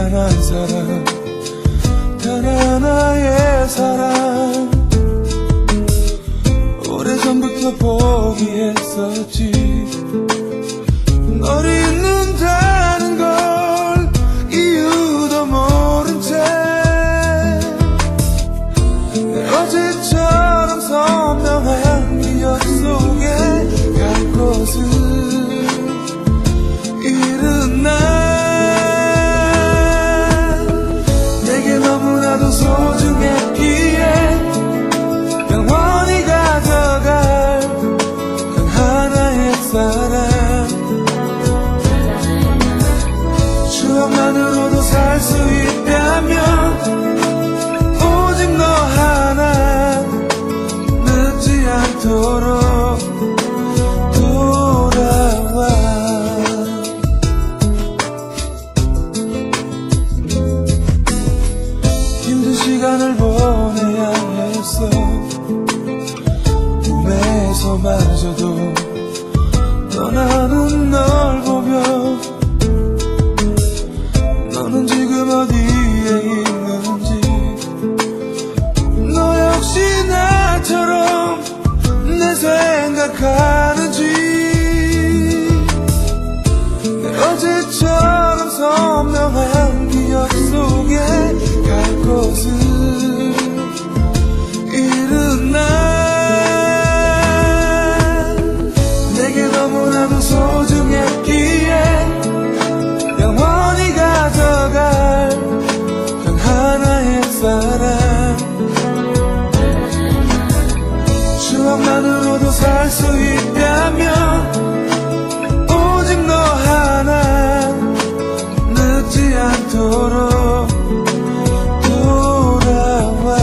한 사람, 단 하나의 사람. 오래전부터 포기했었지. 널 잊는다는 걸 이유도 모른 채 내 어제처럼 선명한 기억 속에 갈 곳을 잃은 날, 내게 너무나도 소중했기에 영원히 가져갈 단 하나의 사람. 추억만으로도 살 수 있다면 오직 너 하나, 늦지 않도록 돌아와. 힘든 시간을 보내야 했어. 꿈에서마저도 떠나는 널 보며 너는 지금 어디에 있는지, 너 역시 나처럼 내 생각하는지. 내 어제처럼 선명한 기억 속에 갈 곳을 잃은 날, 내게 너무나도 소중했기에 영원히 가져갈 단 하나의 사람. 추억만으로도 살 수 있다면 오직 너 하나, 늦지 않도록 돌아와.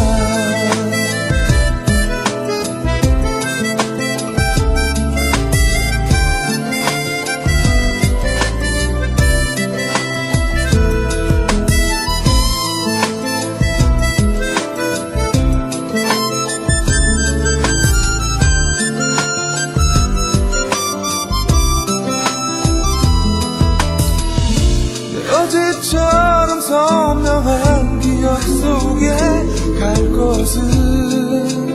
어제처럼 선명한 기억 속에 갈 곳은